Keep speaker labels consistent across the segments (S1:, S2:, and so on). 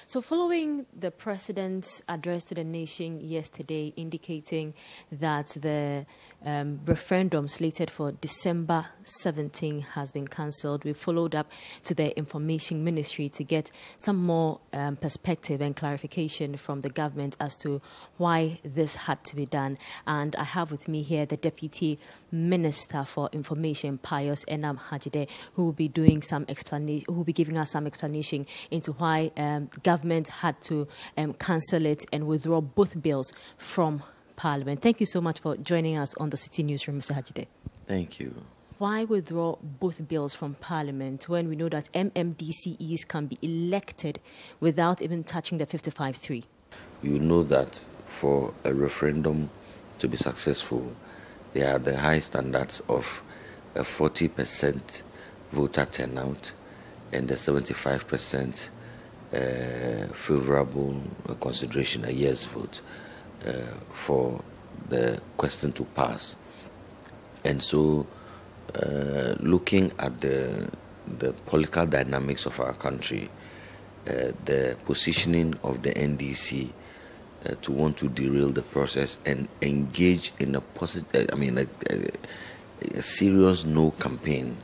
S1: So following the president's address to the nation yesterday indicating that the referendum slated for December 17 has been cancelled, we followed up to the Information Ministry to get some more perspective and clarification from the government as to why this had to be done. And I have with me here the Deputy Minister for Information, Pius Enam Hajide, who will be doing some explanation, who will be giving us some explanation into why government had to cancel it and withdraw both bills from Parliament. Thank you so much for joining us on the City Newsroom, Mr. Hajide.
S2: Thank you.
S1: Why withdraw both bills from Parliament when we know that MMDCEs can be elected without even touching the 55-3?
S2: You know that for a referendum to be successful, there are the high standards of a 40% voter turnout and a 75% favorable consideration, a yes vote, for the question to pass. And so, looking at the political dynamics of our country, the positioning of the NDC to want to derail the process and engage in a positive, a serious no campaign,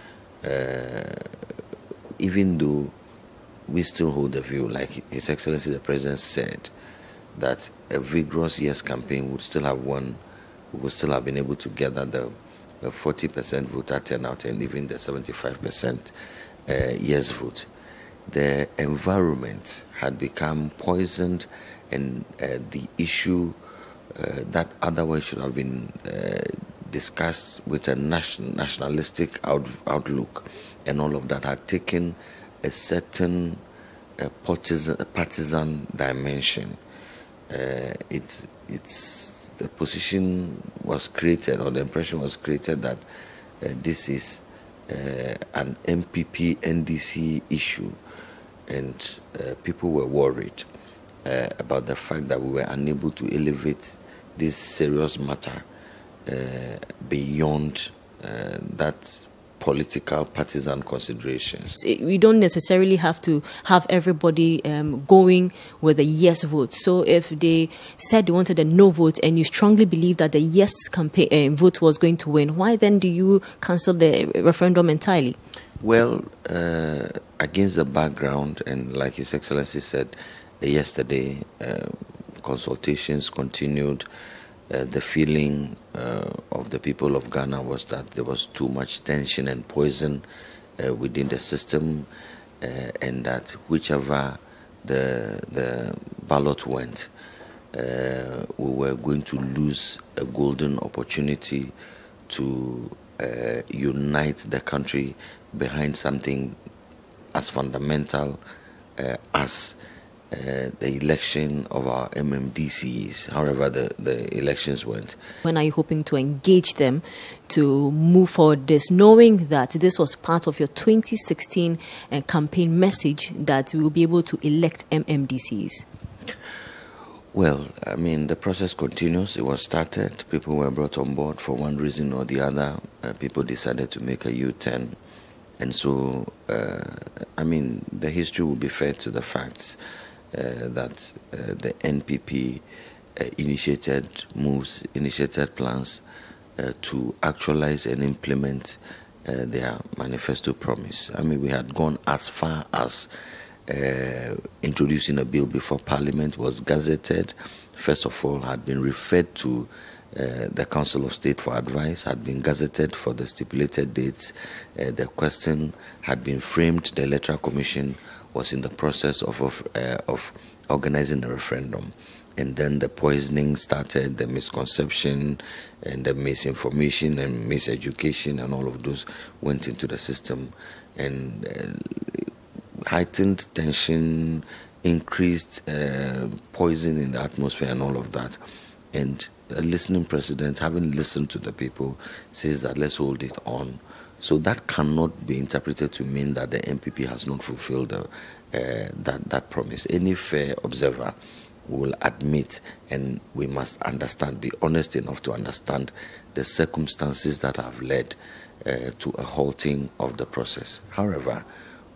S2: even though we still hold the view, like His Excellency the President said, that a vigorous yes campaign would still have won, we would still have been able to gather the 40% voter turnout and even the 75% yes vote. The environment had become poisoned, and the issue that otherwise should have been discussed with a nationalistic outlook and all of that had taken a certain partisan dimension. The position was created, or the impression was created, that this is an MPP NDC issue, and people were worried about the fact that we were unable to elevate this serious matter beyond that political partisan considerations.
S1: We don't necessarily have to have everybody going with a yes vote. So if they said they wanted a no vote and you strongly believe that the yes campaign vote was going to win, why then do you cancel the referendum entirely?
S2: Well, against the background, and like His Excellency said yesterday, consultations continued. The feeling of the people of Ghana was that there was too much tension and poison within the system, and that whichever the ballot went, we were going to lose a golden opportunity to unite the country behind something as fundamental as the election of our MMDCs, however the elections went.
S1: When are you hoping to engage them to move forward this, knowing that this was part of your 2016 campaign message that we will be able to elect MMDCs?
S2: Well, the process continues. It was started. People were brought on board for one reason or the other. People decided to make a U-turn. And so, the history will be fair to the facts. That the NPP initiated plans to actualize and implement their manifesto promise. We had gone as far as introducing a bill before Parliament was gazetted. First of all, had been referred to the Council of State for advice, had been gazetted for the stipulated dates. The question had been framed. The Electoral Commission was in the process of organizing a referendum. And then the poisoning started, the misconception and the misinformation and miseducation, and all of those went into the system. And heightened tension, increased poison in the atmosphere and all of that. And a listening president, having listened to the people, says that let's hold it on. So that cannot be interpreted to mean that the MPP has not fulfilled that promise. Any fair observer will admit, and we must understand, be honest enough to understand the circumstances that have led to a halting of the process. However,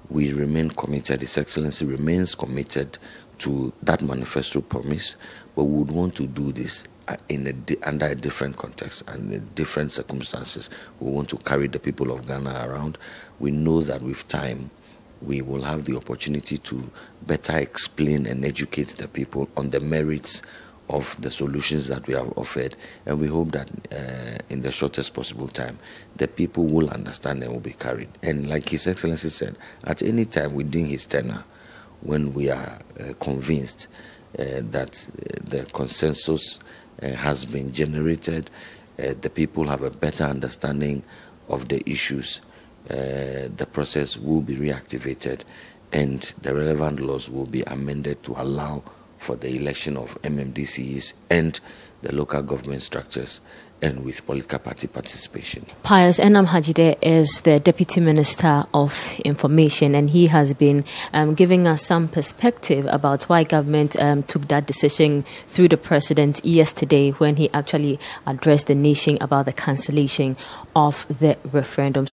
S2: we remain committed, His Excellency remains committed to that manifesto promise, but we would want to do this under a different context and in different circumstances. We want to carry the people of Ghana around. We know that with time, we will have the opportunity to better explain and educate the people on the merits of the solutions that we have offered, and we hope that in the shortest possible time, the people will understand and will be carried. And like His Excellency said, at any time within his tenure, when we are convinced that the consensus has been generated, the people have a better understanding of the issues, the process will be reactivated and the relevant laws will be amended to allow for the election of MMDCs and the local government structures, and with political party participation.
S1: Pius Enam Hajide is the Deputy Minister of Information, and he has been giving us some perspective about why government took that decision through the President yesterday when he actually addressed the nation about the cancellation of the referendum.